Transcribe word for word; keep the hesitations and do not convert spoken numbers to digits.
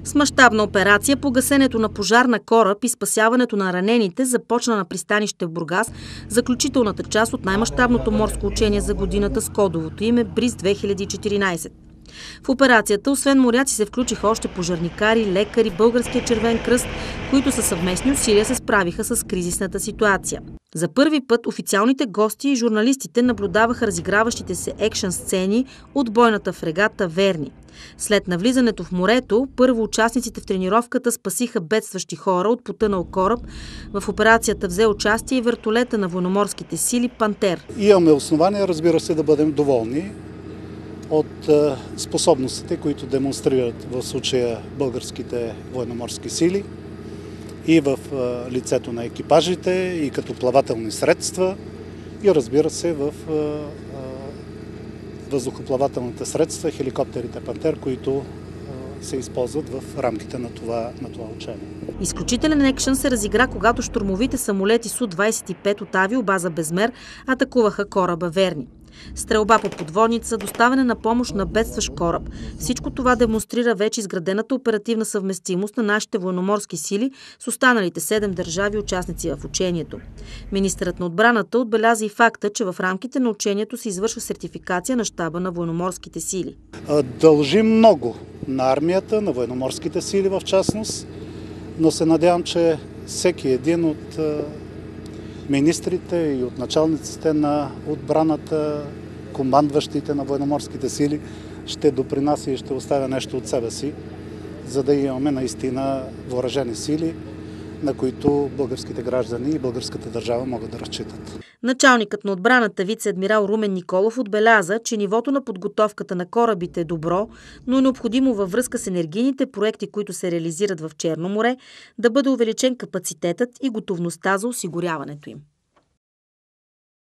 С мащабна операция по гасенето на пожар на кораб и спасяването на ранените започна на пристанище в Бургас заключителната част от най-мащабното морско учение за годината с кодовото име Бриз две хиляди и четиринадесет. В операцията, освен моряци, се включиха още пожарникари, лекари, Българския червен кръст, които със съвместни усилия се справиха с кризисната ситуация. За първи път официалните гости и журналистите наблюдаваха разиграващите се екшън сцени от бойната фрегата Верни. След навлизането в морето, първо участниците в тренировката спасиха бедстващи хора от потънал кораб. В операцията взе участие и вертолета на военноморските сили Пантер. Имаме основания, разбира се, да бъдем доволни от способностите, които демонстрират в случая българските военноморски сили и в лицето на екипажите, и като плавателни средства, и разбира се в въздухоплавателните средства, хеликоптерите Пантер, които се използват в рамките на това, на това учение. Изключителен екшън се разигра, когато щурмовите самолети Су двадесет и пет от авиобаза Безмер атакуваха кораба Верни. Стрелба по подводница, доставяне на помощ на бедстващ кораб. Всичко това демонстрира вече изградената оперативна съвместимост на нашите военноморски сили с останалите седем държави участници в учението. Министърът на отбраната отбеляза и факта, че в рамките на учението се извършва сертификация на щаба на военноморските сили. Дължим много на армията, на военноморските сили в частност, но се надявам, че всеки един от министрите и от началниците на отбраната, командващите на военноморските сили ще допринася и ще оставя нещо от себе си, за да имаме наистина въоръжени сили, на които българските граждани и българската държава могат да разчитат. Началникът на отбраната вице-адмирал Румен Николов отбеляза, че нивото на подготовката на корабите е добро, но е необходимо във връзка с енергийните проекти, които се реализират в Черно море, да бъде увеличен капацитетът и готовността за осигуряването им.